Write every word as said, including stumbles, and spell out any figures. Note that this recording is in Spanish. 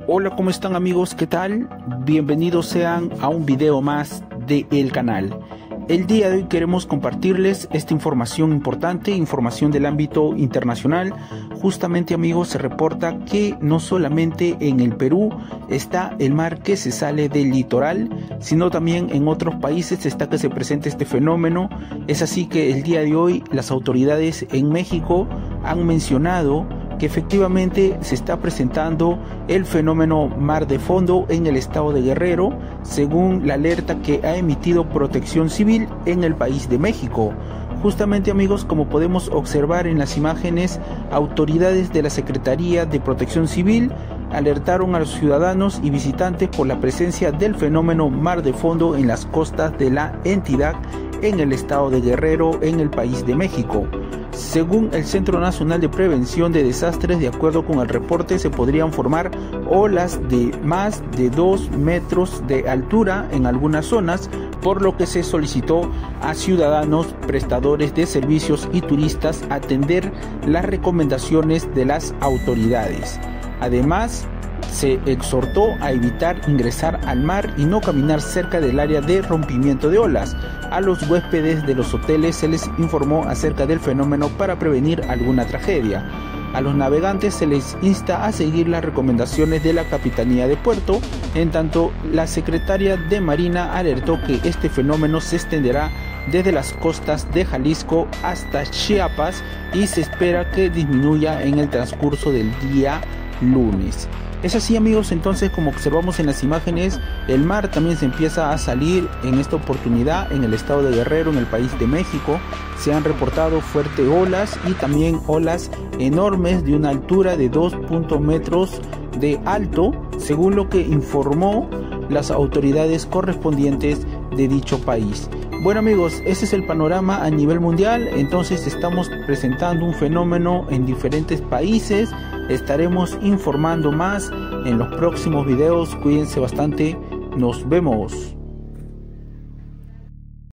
Hola, ¿cómo están amigos? ¿Qué tal? Bienvenidos sean a un video más del canal. El día de hoy queremos compartirles esta información importante, información del ámbito internacional. Justamente amigos, se reporta que no solamente en el Perú está el mar que se sale del litoral, sino también en otros países está que se presenta este fenómeno. Es así que el día de hoy las autoridades en México han mencionado que efectivamente se está presentando el fenómeno mar de fondo en el estado de Guerrero, según la alerta que ha emitido Protección Civil en el país de México. Justamente amigos, como podemos observar en las imágenes, autoridades de la Secretaría de Protección Civil alertaron a los ciudadanos y visitantes por la presencia del fenómeno mar de fondo en las costas de la entidad en el estado de Guerrero, en el país de México. Según el Centro Nacional de Prevención de Desastres, de acuerdo con el reporte, se podrían formar olas de más de dos metros de altura en algunas zonas, por lo que se solicitó a ciudadanos, prestadores de servicios y turistas atender las recomendaciones de las autoridades. Además, se exhortó a evitar ingresar al mar y no caminar cerca del área de rompimiento de olas. A los huéspedes de los hoteles se les informó acerca del fenómeno para prevenir alguna tragedia. A los navegantes se les insta a seguir las recomendaciones de la Capitanía de Puerto. En tanto, la secretaria de Marina alertó que este fenómeno se extenderá desde las costas de Jalisco hasta Chiapas y se espera que disminuya en el transcurso del día lunes. Es así amigos, entonces como observamos en las imágenes, el mar también se empieza a salir en esta oportunidad en el estado de Guerrero, en el país de México. Se han reportado fuertes olas y también olas enormes de una altura de dos metros de alto, según lo que informó las autoridades correspondientes de dicho país. Bueno amigos, ese es el panorama a nivel mundial. Entonces estamos presentando un fenómeno en diferentes países. Estaremos informando más en los próximos videos. Cuídense bastante. Nos vemos.